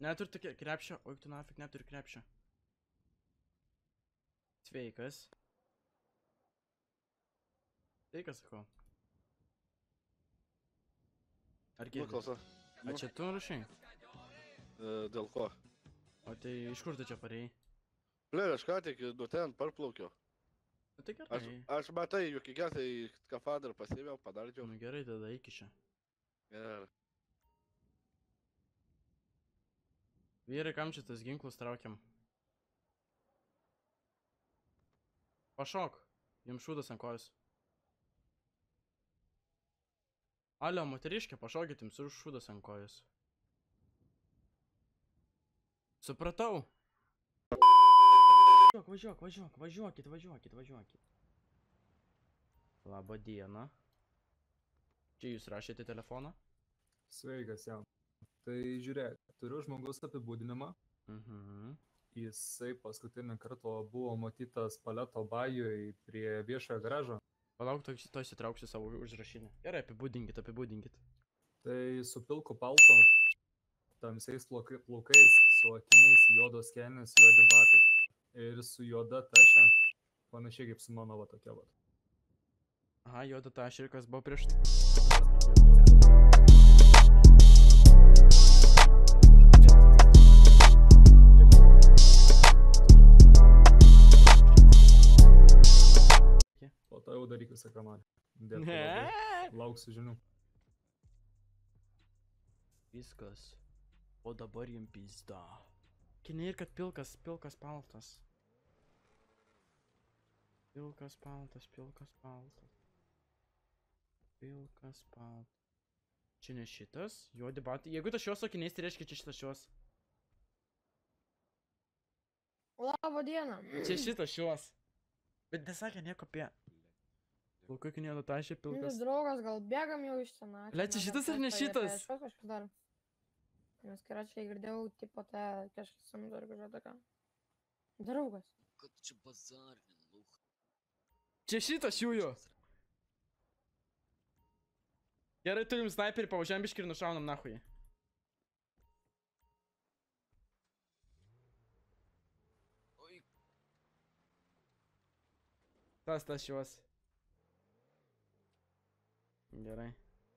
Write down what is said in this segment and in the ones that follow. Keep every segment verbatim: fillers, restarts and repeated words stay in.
Neturi tokia krepšio, oi tu nafik neturi krepšio. Sveikas. Sveikas, sakau. Ar girdės? A čia tu rašai? Dėl ko? O tai iš kur tu čia parėjai? Ble, aš ką tik nuo ten parplaukiau. Nu tai gerai. Aš matai, juk įgesai skafandrą pasėmiau, padardžiau. Nu gerai, tada iki čia. Gerai. Vyrai, kam čia tas ginklus traukiam? Pašok, jums šūdas ant kojus. Alio, moteriškė, pašokit, jums šūdas ant kojus. Supratau. Važiuok, važiuok, važiuok, važiuokit, važiuokit, važiuokit. Labą dieną. Čia jūs rašėte telefoną? Sveikas, jam. Tai žiūrėk, turiu žmogaus apibūdinimą. Mhm. Jisai paskutinį kartą buvo matytas Paleto bajui prie viešojo garažo. Palauk, to įsitrauksiu savo užrašinę. Gerai, apibūdinkit, apibūdinkit. Tai su pilku palto, tamsiais plaukais, su akiniais, juodos kelnės, juodi batai. Ir su juoda tašė, panašiai kaip su mano va tokia va. Aha, juoda tašė ir kas buvo prieš tai. O to jau daryk visą, ką nori. Dėkui. Lauksiu žinių. Viskas. O dabar jiem pizda. Kiniai ir kad pilkas, pilkas paltas. Pilkas paltas, pilkas paltas. Pilkas paltas. Čia ne šitas, juodi batai. Jeigu tas šios akiniais, tai reiškia čia šitas šios. Labą dieną. Čia šitas šios. Bet nesakė nieko apie. Plaukai kinėjo nutašė pilkas. Draugas, gal bėgam jau iš ten. Ble, čia šitas ar ne šitas? Nes kiračiai girdėjau, tipo, te kažkas samdo ir kažką toką. Draugas. Kad čia bazarinė, lauka. Čia šitas šiųjų. Gerai, turim sniperį, pavažiuojam biškį ir nušaunam nahui. Oi. Tas, tas šios. Gerai.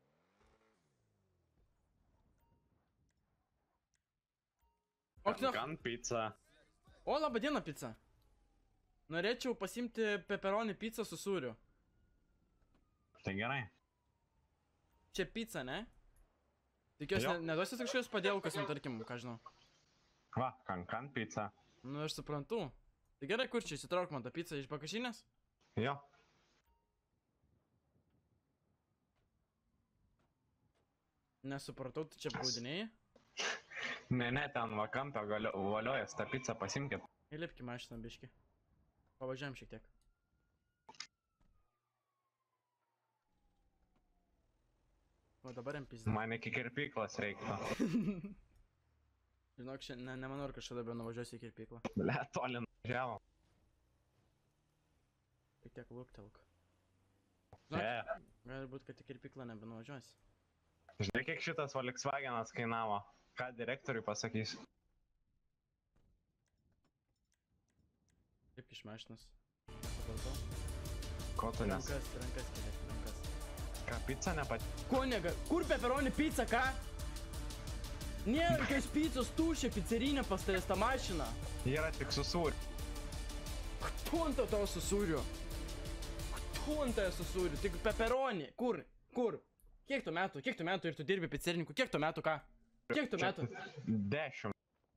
Gan pizza. O, labą dieną, pizza. Norėčiau pasimti pepperoni pizzą su sūriu. Tai gerai. Čia pizza, ne? Tikiuosi, neduosis kažkokios padėlkos, nu tarkim, ką žinau. Va, kankan pizza. Nu, aš suprantu. Tai gerai, kur čia įsitrauk man tą pizzą iš bagažinės? Jo. Nesupratau, tu čia baudinėjai? Ne, ne, ten va kampę valiojas tą pizzą pasimkit. Įlipki mašiną biškį. Pavažiuojam šiek tiek. O dabar jam pizda. Man iki kirpyklos reiktų. Žinok, ne, nemanau, ar kažkada be nuvažiuosi į kirpyklą. Ble, toli nuvažiavo. Tik tiek luktelk. Ne. Gali būt, kad į kirpyklą nebenuvažiuosi. Žinai, kiek šitas Volkswagenas kainavo? Ką direktoriui pasakys? Kaip iš mašinos. Supratau. Ko tu nes? Rankas, rankas kelias, rankas. Ką, pizza nepat... Ko nega? Kur pepperoni pizza, ką? Nėra jokios pizzos, tuščia pizzerinė pas tavęs tą mašiną. Yra tik su sūriu. Kto ant tavo su sūriu? Kto ant tavo su sūriu? Tik pepperoni. Kur? Kur? Kiek tu metų? Kiek tu metų ir tu dirbi pizzerininku? Kiek tu metų, ką? Kiek tu metų? Dešimt.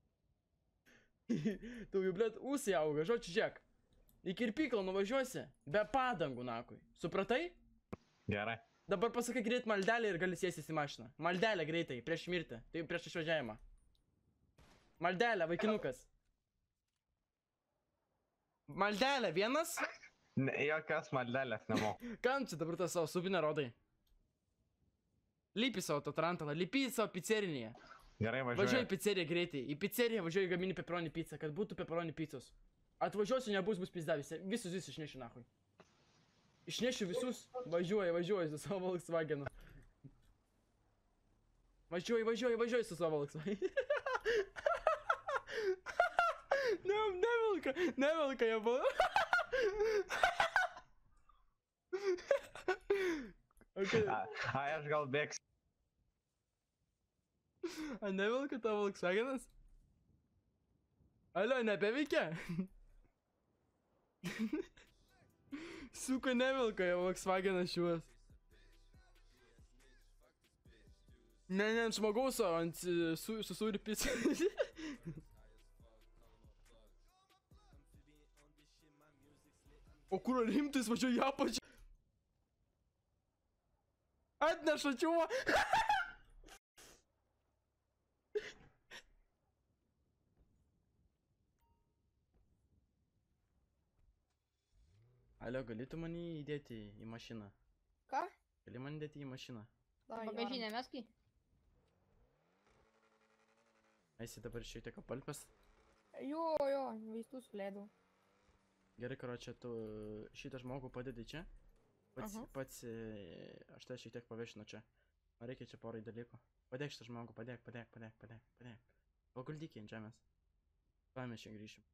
Tu jau, blėt, ūsai auga, žodžiu, žiūrėk. Į kirpyklą nuvažiuosi, be padangų, nakui. Supratai? Gerai. Dabar pasakai greit maldelę ir gali sėstis į mašiną. Maldelę greitai, prieš mirtį. Tai prieš išvažiavimą. Maldelę, vaikinukas. Maldelę, vienas? Ne, jokios maldelės nemoku. Kam čia dabar tą savo subinę rodai? Lypi savo tą trantalą, lypi į savo pizzerinėje. Gerai, važiuoju. Važiuoju į pizzeriją greitai. Į pizzeriją važiuoju gamini pepperoni pizzą, kad būtų pepperoni pizzos. Atvažiuosiu, nebus, bus pizda visi. Visus visus išnešiu nahui. Išnešiu visus. Važiuoju, važiuoju su savo Volkswagenu. Važiuoju, važiuoju, važiuoju su savo Volkswagenu. nevelka, nevelka jie buvo. Okay. Ai, aš gal bėgsiu. A nevelka tavo Volkswagenas? Alio, nebeveikia? Suka nevelka jau Volkswagenas šiuos. Ne, ne, ant žmogaus, o ant su, su sūrių pizza. O kur rimtais važiuoju į apačią? Atneša čiuva. Alio, galėtų mane įdėti į mašiną? Ką? Gali mane įdėti į mašiną? Bagažinę meski? Esi dabar šiek tiek apalpęs? Jo, jo, vaistų suleidau. Gerai, karočią, tu šitą žmogų padedi čia. Pats, Aha. pats aš tai šiek tiek paviešinu čia. Man reikia čia porai dalykų. Padėk šitą žmogų, padėk, padėk, padėk, padėk, padėk. Paguldyk ant žemės. Tuo mes čia grįšim.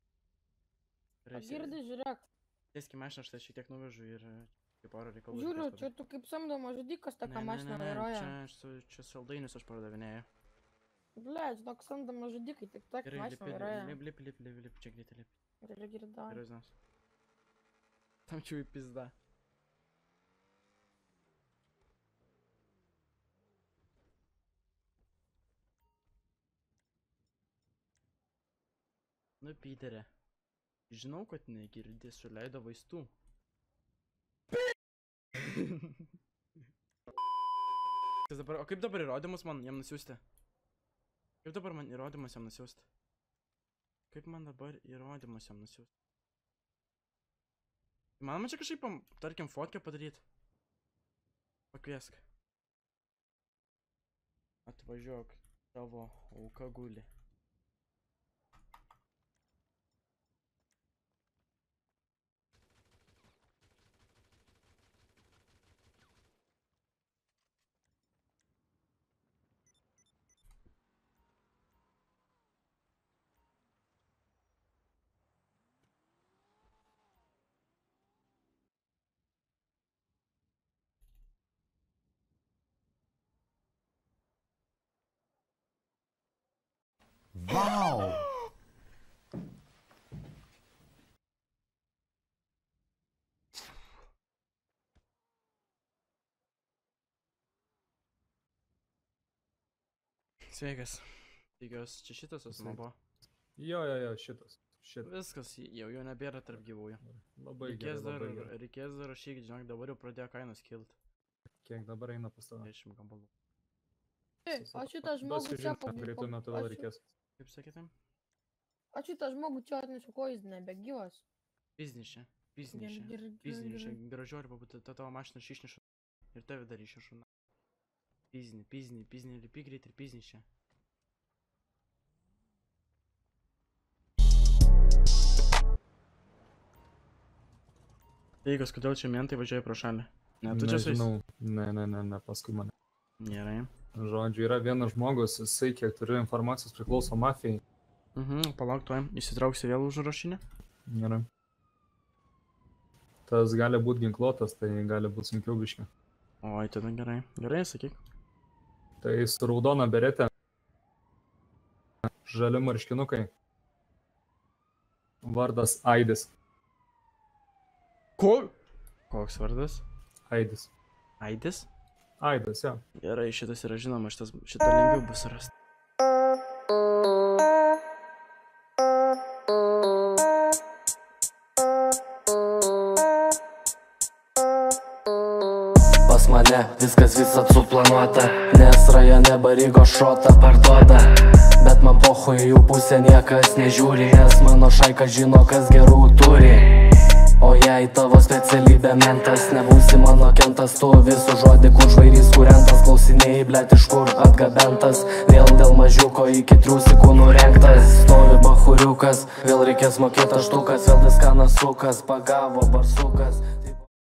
Girdi, žiūrėk. Tieski mašiną, aš tai šiek tiek nuvežu ir kaip porą reikalų. Žiūriu, čia tu kaip samdoma žudikas tokia mašina vairuoja. Čia, čia saldainius aš pardavinėju. Ble, žinok, samdoma žudikai, tik tokia mašina vairuoja. Lip, lip, lip, lip, lip, čia greitai lip. Gerai, gerai, da. Gerai, žinos. Tam čia į pizdą. Nu, Piterė. Žinau, kad negirdi, suleido vaistų. Dabar, o kaip dabar įrodymus man jam nusiųsti? Kaip dabar man įrodymus jam nusiųsti? Kaip man dabar įrodymus jam nusiųsti? Manoma čia kažkaip, tarkim, fotkę padaryti? Pakviesk. Atvažiuok, tavo auka guli. Wow! Sveikas. Tikiuosi, čia šitas asmuo buvo. Jo, jo, jo, šitas. Šitas. Viskas, jau jo nebėra tarp gyvųjų. Labai gerai, Reikės dar, labai gerai. reikės dar rašykit, žinok, dabar jau pradėjo kainos kilt. Kiek dabar eina pas tave? dešim gabalų. O šitą žmogų čia Greitu metu vėl reikės. Kaip sakytum? O šitą žmogų čia atnešiu, ko jis nebegyvas. Biznišė, biznišė, Gerai, biznišė, gerai. gražiuoju pabūti, ta tavo mašina aš išnešu ir tave dar išnešu. Bizni, bizni, bizni, lipi greit ir biznišė. Teigas, kodėl čia mentai važiuoja pro šalį? Ne, tu čia su jais? Nežinau, ne, ne, ne, ne, paskui mane. Gerai. Žodžiu, yra vienas žmogus, jisai, kiek turiu informacijos, priklauso mafijai. Mhm, palauk tuoj, įsitrauksi vėl užrašinę? Gerai. Tas gali būti ginkluotas, tai gali būti sunkiau biški. Oi, tada gerai. Gerai, sakyk. Tai su raudona beretė. Žali marškinukai. Vardas Aidis. Ko? Koks vardas? Aidis. Aidis? Aidas, jo. Gerai, šitas yra žinoma, šitas, šitą lengviau bus rasti. Pas mane viskas visat suplanuota, nes rajone barygo šrotą parduoda. Bet man pohui jų pusę niekas nežiūri, nes mano šaika žino, kas gerų turi. O jei tavo specialybė mentas, nebūsi mano kentas, tu visų žodį, kur žvairys kurentas, klausinėjai, blet, iš kur atgabentas. Vėl dėl mažiuko iki triusikų nurengtas, stovi bachuriukas, vėl reikės mokėti aštukas, vėl diskanas sukas, pagavo barsukas.